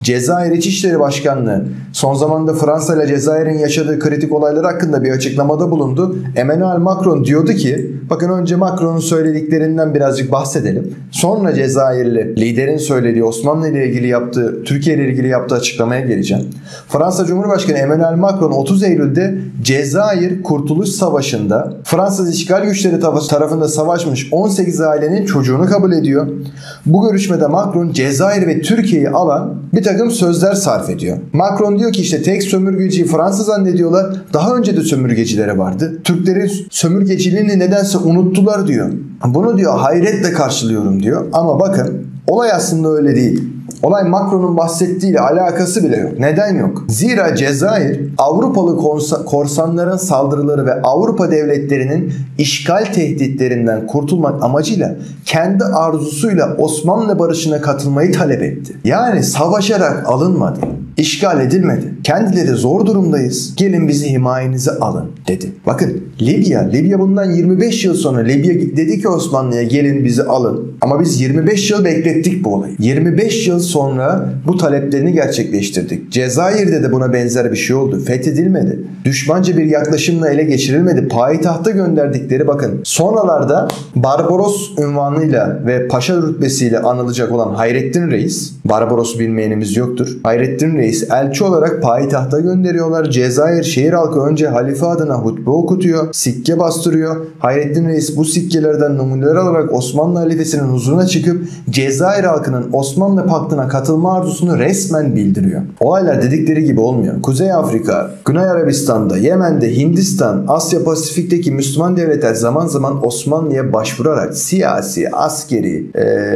Cezayir İçişleri Başkanlığı son zamanda Fransa ile Cezayir'in yaşadığı kritik olaylar hakkında bir açıklamada bulundu. Emmanuel Macron diyordu ki, bakın önce Macron'un söylediklerinden birazcık bahsedelim. Sonra Cezayirli liderin söylediği Osmanlı ile ilgili yaptığı, Türkiye ile ilgili yaptığı açıklamaya geleceğim. Fransa Cumhurbaşkanı Emmanuel Macron 30 Eylül'de Cezayir Kurtuluş Savaşı'nda Fransız işgal güçleri tarafında savaşmış 18 ailenin çocuğunu kabul ediyor. Bu görüşmede Macron Cezayir ve Türkiye'yi alan bir takım sözler sarf ediyor. Macron diyor ki işte tek sömürgeciyi Fransa zannediyorlar. Daha önce de sömürgecilere vardı. Türklerin sömürgeciliğini nedense unuttular diyor. Bunu diyor hayretle karşılıyorum diyor. Ama bakın olay aslında öyle değil. Olay Macron'un bahsettiğiyle alakası bile yok. Neden yok? Zira Cezayir Avrupalı korsanların saldırıları ve Avrupa devletlerinin işgal tehditlerinden kurtulmak amacıyla kendi arzusuyla Osmanlı barışına katılmayı talep etti. Yani savaşarak alınmadı. İşgal edilmedi. Kendileri zor durumdayız. Gelin bizi himayenize alın dedi. Bakın Libya bundan 25 yıl sonra Libya dedi ki Osmanlı'ya gelin bizi alın. Ama biz 25 yıl beklettik bu olayı. 25 yıl sonra bu taleplerini gerçekleştirdik. Cezayir'de de buna benzer bir şey oldu. Fethedilmedi. Düşmanca bir yaklaşımla ele geçirilmedi. Payitahta gönderdikleri bakın. Sonralarda Barbaros unvanıyla ve paşa rütbesiyle anılacak olan Hayrettin Reis, Barbaros'u bilmeyenimiz yoktur. Hayrettin Reis elçi olarak payitahta gönderiyorlar. Cezayir şehir halkı önce halife adına hutbe okutuyor. Sikke bastırıyor. Hayrettin Reis bu sikkelerden numuneler alarak Osmanlı halifesinin huzuruna çıkıp Cezayir halkının Osmanlı paktına katılma arzusunu resmen bildiriyor. Olaylar dedikleri gibi olmuyor. Kuzey Afrika, Güney Arabistan'da, Yemen'de, Hindistan, Asya Pasifik'teki Müslüman devletler zaman zaman Osmanlı'ya başvurarak siyasi, askeri,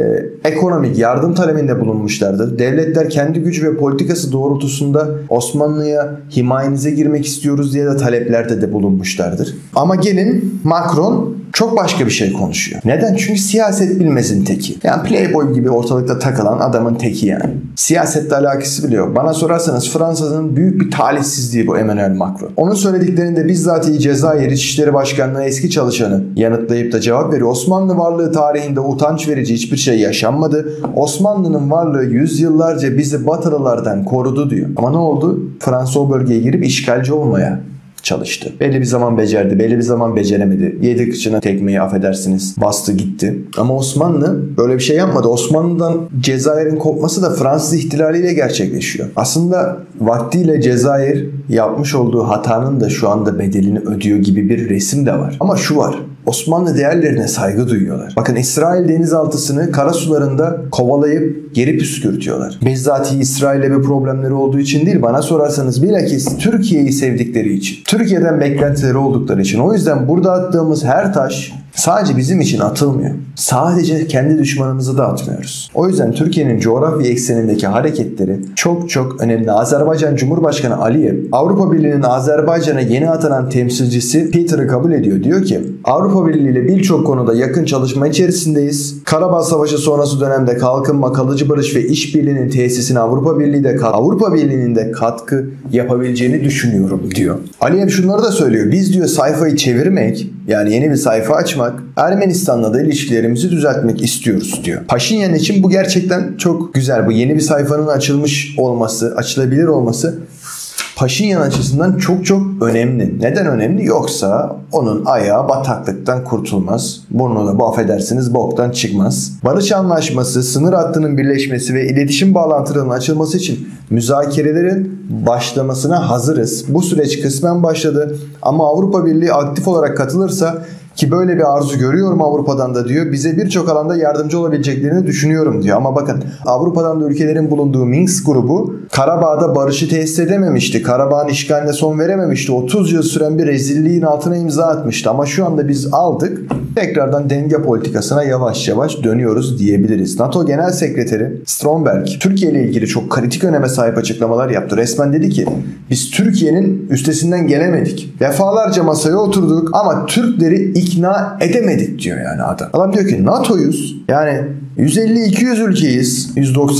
ekonomik yardım talebinde bulunmuşlardır. Devletler kendi gücü ve politikası doğrultusunda Osmanlı'ya himayenize girmek istiyoruz diye de taleplerde de bulunmuşlardır. Ama gelin Macron çok başka bir şey konuşuyor. Neden? Çünkü siyaset bilmezin teki. Yani playboy gibi ortalıkta takılan adamın teki yani. Siyasetle alakası bile yok. Bana sorarsanız Fransa'nın büyük bir talihsizliği bu Emmanuel Macron. Onun söylediklerinde bizzat Cezayir İçişleri Başkanlığı eski çalışanı yanıtlayıp da cevap veriyor. Osmanlı varlığı tarihinde utanç verici hiçbir şey yaşanmadı. Osmanlı'nın varlığı yüzyıllarca bizi Batılılardan korudu diyor. Ama ne oldu? Fransa o bölgeye girip işgalci olmaya çalıştı. Belli bir zaman becerdi, belli bir zaman beceremedi. Yedi kıçına tekmeyi affedersiniz bastı gitti. Ama Osmanlı böyle bir şey yapmadı. Osmanlı'dan Cezayir'in kopması da Fransız ihtilaliyle gerçekleşiyor. Aslında vaktiyle Cezayir yapmış olduğu hatanın da şu anda bedelini ödüyor gibi bir resim de var. Ama şu var. Osmanlı değerlerine saygı duyuyorlar. Bakın İsrail denizaltısını karasularında kovalayıp geri püskürtüyorlar. Bizzat İsrail'le bir problemleri olduğu için değil, bana sorarsanız bilakis Türkiye'yi sevdikleri için. Türkiye'den beklentileri oldukları için. O yüzden burada attığımız her taş sadece bizim için atılmıyor. Sadece kendi düşmanımızı da atmıyoruz. O yüzden Türkiye'nin coğrafya eksenindeki hareketleri çok çok önemli. Azerbaycan Cumhurbaşkanı Aliyev, Avrupa Birliği'nin Azerbaycan'a yeni atanan temsilcisi Peter'ı kabul ediyor. Diyor ki Avrupa Birliği ile birçok konuda yakın çalışma içerisindeyiz. Karabağ Savaşı sonrası dönemde kalkınma, kalıcı barış ve işbirliğinin tesisine Avrupa Birliği'nin de katkı yapabileceğini düşünüyorum diyor. Aliyev şunları da söylüyor. Biz diyor sayfayı çevirmek, yani yeni bir sayfa açmak, Ermenistan'la da ilişkilerimizi düzeltmek istiyoruz diyor. Paşinyan için bu gerçekten çok güzel. Bu yeni bir sayfanın açılmış olması, açılabilir olması Paşinyan açısından çok çok önemli. Neden önemli? Yoksa onun ayağı bataklıktan kurtulmaz. Burnu da bu affedersiniz boktan çıkmaz. Barış anlaşması, sınır hattının birleşmesi ve iletişim bağlantılarının açılması için müzakerelerin başlamasına hazırız. Bu süreç kısmen başladı ama Avrupa Birliği aktif olarak katılırsa, ki böyle bir arzu görüyorum Avrupa'dan da diyor, bize birçok alanda yardımcı olabileceklerini düşünüyorum diyor. Ama bakın Avrupa'dan da ülkelerin bulunduğu Minsk grubu Karabağ'da barışı tesis edememişti. Karabağ'ın işgaline son verememişti. 30 yıl süren bir rezilliğin altına imza atmıştı. Ama şu anda biz aldık. Tekrardan denge politikasına yavaş yavaş dönüyoruz diyebiliriz. NATO Genel Sekreteri Stromberg Türkiye ile ilgili çok kritik öneme sahip açıklamalar yaptı. Resmen dedi ki biz Türkiye'nin üstesinden gelemedik. Defalarca masaya oturduk ama Türkleri ikna edemedik diyor yani adam. Adam diyor ki NATO'yuz. Yani 150-200 ülkeyiz.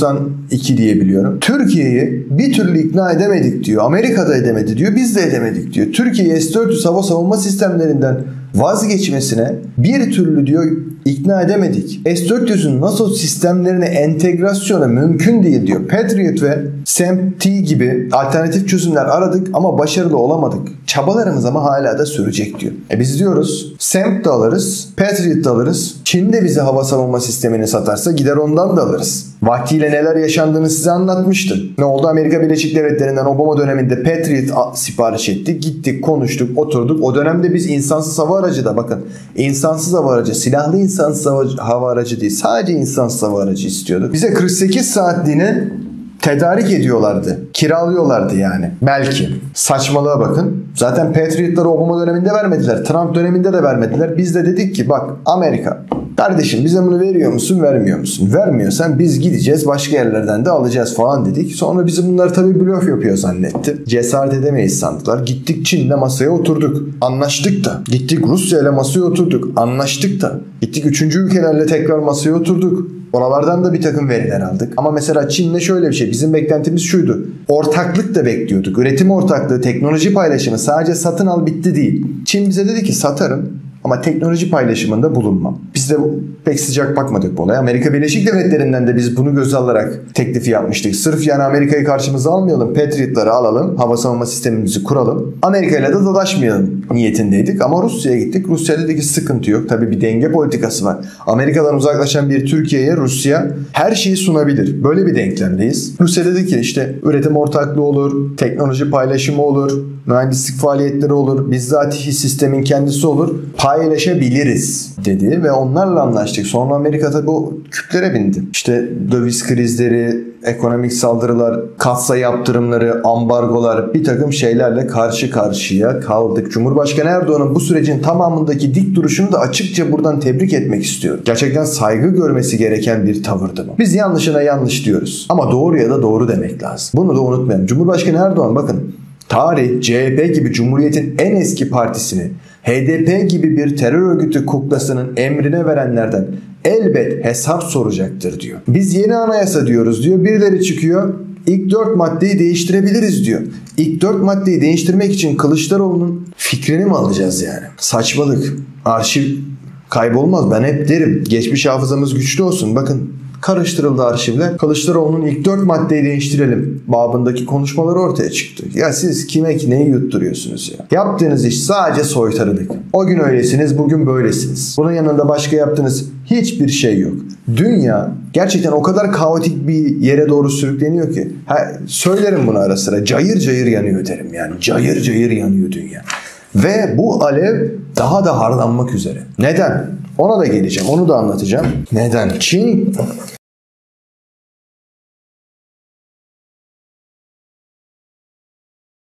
192 diye biliyorum. Türkiye'yi bir türlü ikna edemedik diyor. Amerika'da edemedi diyor. Biz de edemedik diyor. Türkiye S-400 hava savunma sistemlerinden vazgeçmesine bir türlü diyor ikna edemedik. S-400'ün NATO sistemlerine entegrasyonu mümkün değil diyor. Patriot ve SAM-T gibi alternatif çözümler aradık ama başarılı olamadık. Çabalarımız ama hala da sürecek diyor. Biz diyoruz SAM da alırız, Patriot da alırız. Çin de bize hava savunma sistemini satarsa gider ondan da alırız. Vaktiyle neler yaşandığını size anlatmıştım. Ne oldu? Amerika Birleşik Devletleri'nden Obama döneminde Patriot sipariş ettik. Gittik, konuştuk, oturduk. O dönemde biz insansız hava aracı da bakın. İnsansız hava aracı, silahlı insansız hava aracı değil. Sadece insansız hava aracı istiyorduk. Bize 48 saatliğine tedarik ediyorlardı. Kiralıyorlardı yani. Belki. Saçmalığa bakın. Zaten Patriot'ları Obama döneminde vermediler. Trump döneminde de vermediler. Biz de dedik ki bak Amerika, kardeşim bize bunu veriyor musun, vermiyor musun? Vermiyorsan biz gideceğiz, başka yerlerden de alacağız falan dedik. Sonra bizi bunlar tabii blöf yapıyor zannetti. Cesaret edemeyiz sandılar. Gittik Çin'le masaya oturduk. Anlaştık da. Gittik Rusya'yla masaya oturduk. Anlaştık da. Gittik 3. ülkelerle tekrar masaya oturduk. Oralardan da bir takım veriler aldık. Ama mesela Çin'le şöyle bir şey. Bizim beklentimiz şuydu. Ortaklık da bekliyorduk. Üretim ortaklığı, teknoloji paylaşımı, sadece satın al bitti değil. Çin bize dedi ki satarım ama teknoloji paylaşımında bulunmam. Biz de pek sıcak bakmadık bu olaya. Amerika Birleşik Devletleri'nden de biz bunu göze alarak teklifi yapmıştık. Sırf yani Amerika'yı karşımıza almayalım. Patriot'ları alalım. Hava savunma sistemimizi kuralım. Amerika'yla da dalaşmayalım niyetindeydik. Ama Rusya'ya gittik. Rusya'da dedi ki sıkıntı yok. Tabii bir denge politikası var. Amerika'dan uzaklaşan bir Türkiye'ye Rusya her şeyi sunabilir. Böyle bir denklemdeyiz. Rusya dedi ki işte üretim ortaklığı olur, teknoloji paylaşımı olur, mühendislik faaliyetleri olur, bizzatihi sistemin kendisi olur. Paylaşabiliriz dedi ve onlarla anlaştık. Sonra Amerika tabi bu küplere bindi. İşte döviz krizleri, ekonomik saldırılar, katsayı yaptırımları, ambargolar, bir takım şeylerle karşı karşıya kaldık. Cumhurbaşkanı Erdoğan'ın bu sürecin tamamındaki dik duruşunu da açıkça buradan tebrik etmek istiyorum. Gerçekten saygı görmesi gereken bir tavırdı bu. Biz yanlışına yanlış diyoruz. Ama doğruya da doğru demek lazım. Bunu da unutmayalım. Cumhurbaşkanı Erdoğan bakın tarih CHP gibi Cumhuriyet'in en eski partisini HDP gibi bir terör örgütü kuklasının emrine verenlerden elbet hesap soracaktır diyor. Biz yeni anayasa diyoruz diyor. Birileri çıkıyor. İlk 4 maddeyi değiştirebiliriz diyor. İlk 4 maddeyi değiştirmek için Kılıçdaroğlu'nun fikrini mi alacağız yani? Saçmalık. Arşiv kaybolmaz. Ben hep derim. Geçmiş hafızamız güçlü olsun. Bakın karıştırıldı arşivler. Kılıçdaroğlu'nun ilk 4 maddeyi değiştirelim babındaki konuşmaları ortaya çıktı. Ya siz kime neyi yutturuyorsunuz ya? Yaptığınız iş sadece soytarılık. O gün öylesiniz, bugün böylesiniz. Bunun yanında başka yaptığınız hiçbir şey yok. Dünya gerçekten o kadar kaotik bir yere doğru sürükleniyor ki. Söylerim bunu ara sıra. Cayır cayır yanıyor derim yani. Cayır cayır yanıyor dünya. Ve bu alev daha da harlanmak üzere. Neden? Ona da geleceğim. Onu da anlatacağım. Neden? Çin